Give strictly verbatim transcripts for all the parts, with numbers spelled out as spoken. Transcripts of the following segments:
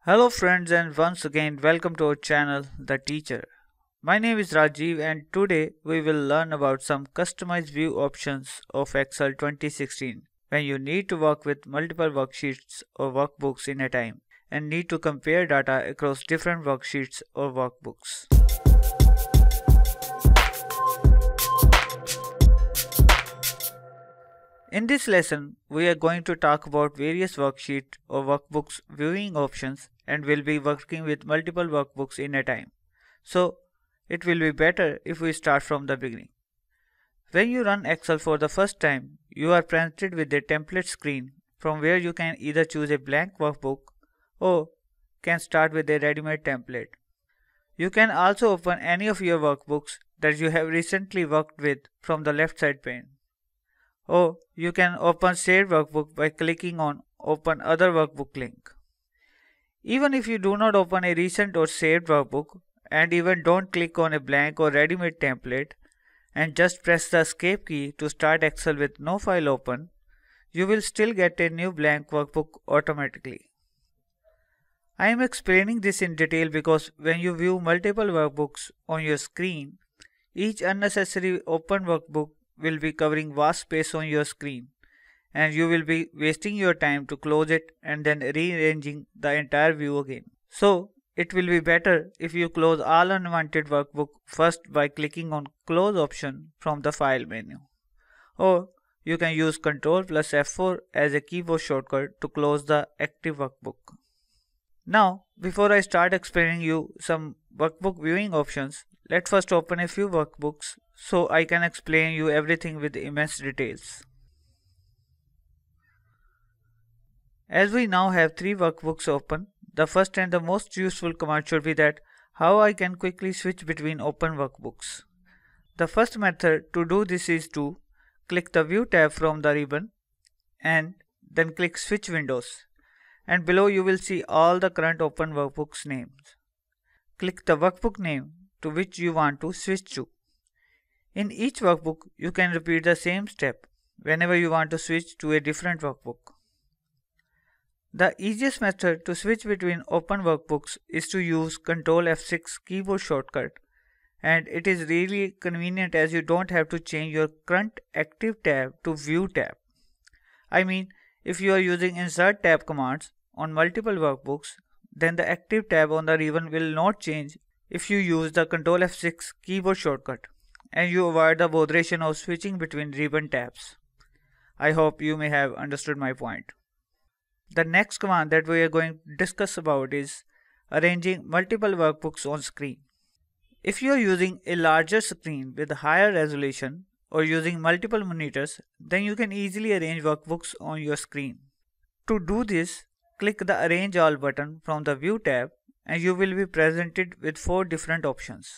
Hello friends, and once again welcome to our channel The Teacher. My name is Rajiv and today we will learn about some customized view options of Excel twenty sixteen when you need to work with multiple worksheets or workbooks in a time and need to compare data across different worksheets or workbooks. In this lesson, we are going to talk about various worksheet or workbooks viewing options and will be working with multiple workbooks in a time. So, it will be better if we start from the beginning. When you run Excel for the first time, you are presented with a template screen from where you can either choose a blank workbook or can start with a ready-made template. You can also open any of your workbooks that you have recently worked with from the left side pane. Or you can open Saved Workbook by clicking on Open Other Workbook link. Even if you do not open a recent or saved workbook and even don't click on a blank or ready-made template and just press the Escape key to start Excel with no file open, you will still get a new blank workbook automatically. I am explaining this in detail because when you view multiple workbooks on your screen, each unnecessary open workbook will be covering vast space on your screen, and you will be wasting your time to close it and then rearranging the entire view again. So, it will be better if you close all unwanted workbook first by clicking on Close option from the File menu. Or you can use Ctrl plus F four as a keyboard shortcut to close the active workbook. Now, before I start explaining you some workbook viewing options, let's first open a few workbooks so I can explain you everything with immense details. As we now have three workbooks open, the first and the most useful command should be that how I can quickly switch between open workbooks. The first method to do this is to click the View tab from the ribbon and then click Switch Windows, and below you will see all the current open workbooks names. Click the workbook name to which you want to switch to. In each workbook, you can repeat the same step whenever you want to switch to a different workbook. The easiest method to switch between open workbooks is to use Ctrl F six keyboard shortcut, and it is really convenient as you don't have to change your current active tab to View tab. I mean, if you are using Insert tab commands on multiple workbooks, then the active tab on the ribbon will not change if you use the Ctrl F six keyboard shortcut, and you avoid the botheration of switching between ribbon tabs. I hope you may have understood my point. The next command that we are going to discuss about is arranging multiple workbooks on screen. If you are using a larger screen with higher resolution or using multiple monitors, then you can easily arrange workbooks on your screen. To do this, click the Arrange All button from the View tab and you will be presented with four different options.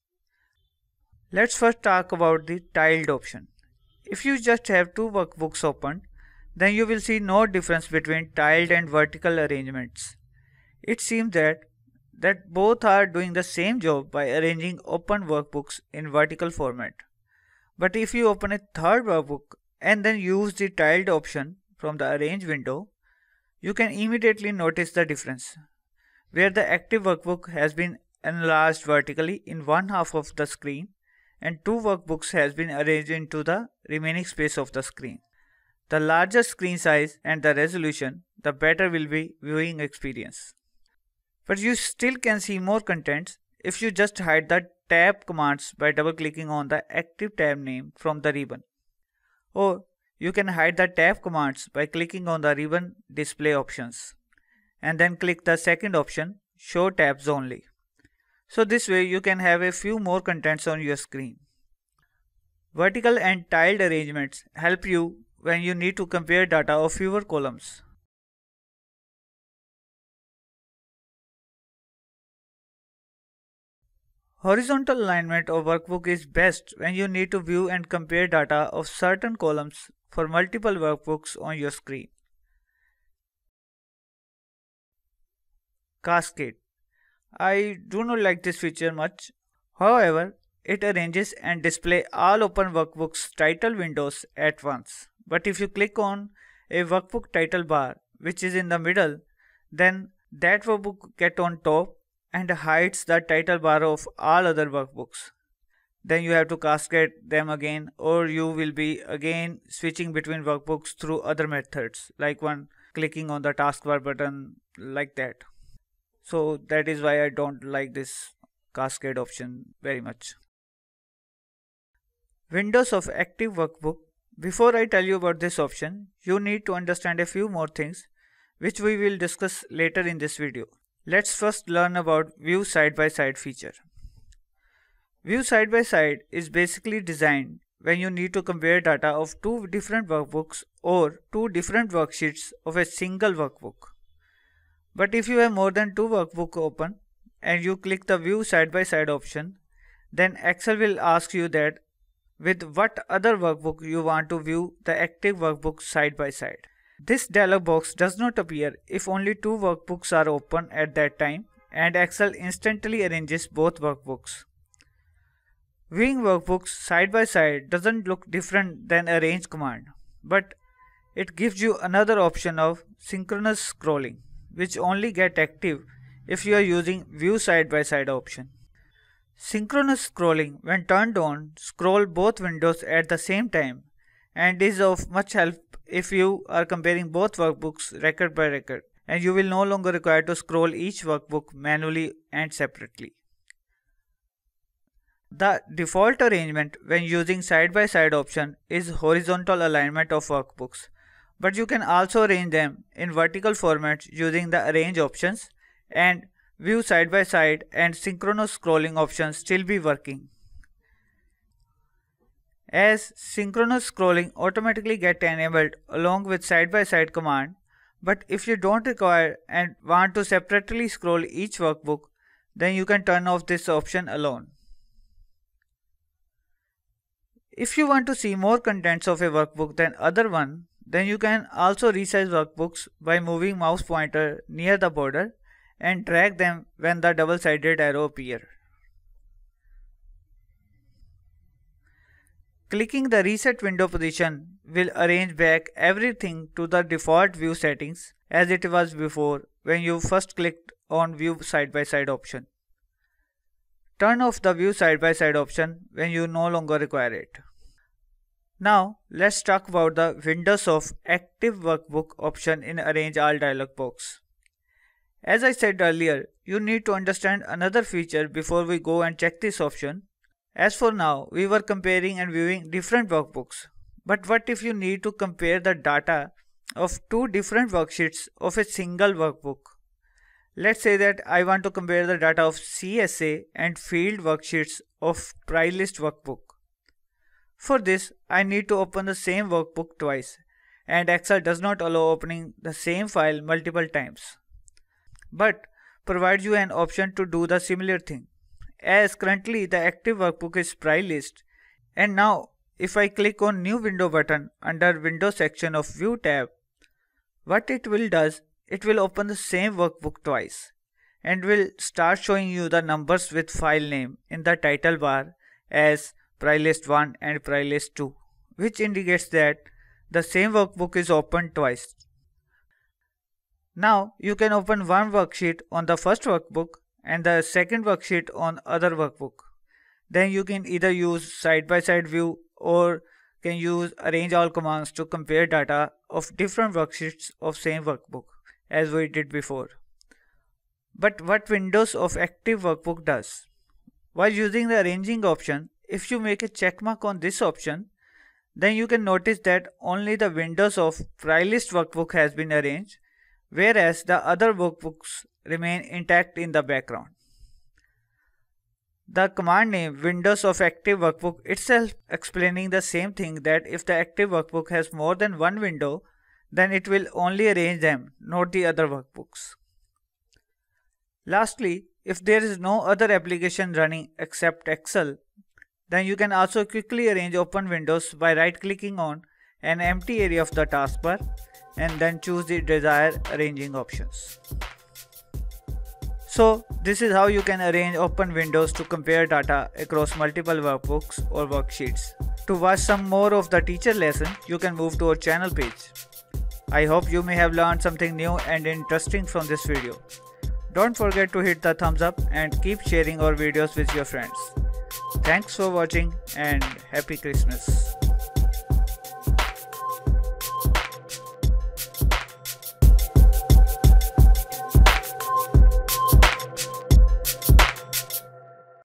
Let's first talk about the tiled option. If you just have two workbooks open, then you will see no difference between tiled and vertical arrangements. It seems that, that both are doing the same job by arranging open workbooks in vertical format. But if you open a third workbook and then use the tiled option from the Arrange window, you can immediately notice the difference, where the active workbook has been enlarged vertically in one half of the screen and two workbooks has been arranged into the remaining space of the screen. The larger screen size and the resolution, the better will be viewing experience. But you still can see more contents if you just hide the tab commands by double clicking on the active tab name from the ribbon. Or you can hide the tab commands by clicking on the ribbon display options and then click the second option, Show Tabs Only. So this way you can have a few more contents on your screen. Vertical and tiled arrangements help you when you need to compare data of fewer columns. Horizontal alignment of workbook is best when you need to view and compare data of certain columns for multiple workbooks on your screen. Cascade. I do not like this feature much. However, it arranges and displays all open workbooks title windows at once. But if you click on a workbook title bar which is in the middle, then that workbook gets on top and hides the title bar of all other workbooks. Then you have to cascade them again, or you will be again switching between workbooks through other methods, like one clicking on the taskbar button like that. So that is why I don't like this cascade option very much. Windows of active workbook. Before I tell you about this option, you need to understand a few more things which we will discuss later in this video. Let's first learn about view side by side feature. View side by side is basically designed when you need to compare data of two different workbooks or two different worksheets of a single workbook. But if you have more than two workbooks open and you click the view side by side option, then Excel will ask you that with what other workbook you want to view the active workbook side by side. This dialog box does not appear if only two workbooks are open at that time, and Excel instantly arranges both workbooks. Viewing workbooks side by side doesn't look different than arrange command, but it gives you another option of synchronous scrolling, which only get active if you are using view side by side option. Synchronous scrolling, when turned on, scroll both windows at the same time and is of much help if you are comparing both workbooks record by record, and you will no longer require to scroll each workbook manually and separately. The default arrangement when using side by side option is horizontal alignment of workbooks, but you can also arrange them in vertical formats using the arrange options, and view side by side and synchronous scrolling options still be working, as synchronous scrolling automatically get enabled along with side by side command. But if you don't require and want to separately scroll each workbook, then you can turn off this option alone. If you want to see more contents of a workbook than other one, then you can also resize workbooks by moving mouse pointer near the border and drag them when the double-sided arrow appears. Clicking the reset window position will arrange back everything to the default view settings as it was before when you first clicked on view side by side option. Turn off the view side by side option when you no longer require it. Now let's talk about the Windows of active workbook option in arrange all dialog box. As I said earlier, you need to understand another feature before we go and check this option. As for now, we were comparing and viewing different workbooks. But what if you need to compare the data of two different worksheets of a single workbook? Let's say that I want to compare the data of C S A and field worksheets of price list workbook. For this, I need to open the same workbook twice, and Excel does not allow opening the same file multiple times, but provides you an option to do the similar thing, as currently the active workbook is price list. And now if I click on new window button under window section of view tab, what it will does, it will open the same workbook twice and will start showing you the numbers with file name in the title bar as price list one and price list two, which indicates that the same workbook is opened twice. Now you can open one worksheet on the first workbook and the second worksheet on other workbook. Then you can either use side by side view or can use arrange all commands to compare data of different worksheets of same workbook as we did before. But what Windows of active workbook does? While using the arranging option, if you make a check mark on this option, then you can notice that only the windows of price list workbook has been arranged, whereas the other workbooks remain intact in the background. The command name Windows of active workbook itself explaining the same thing, that if the active workbook has more than one window, then it will only arrange them, not the other workbooks. Lastly, if there is no other application running except Excel, then you can also quickly arrange open windows by right clicking on an empty area of the taskbar and then choose the desired arranging options. So this is how you can arrange open windows to compare data across multiple workbooks or worksheets. To watch some more of the teacher lesson, you can move to our channel page. I hope you may have learned something new and interesting from this video. Don't forget to hit the thumbs up and keep sharing our videos with your friends. Thanks for watching and Happy Christmas.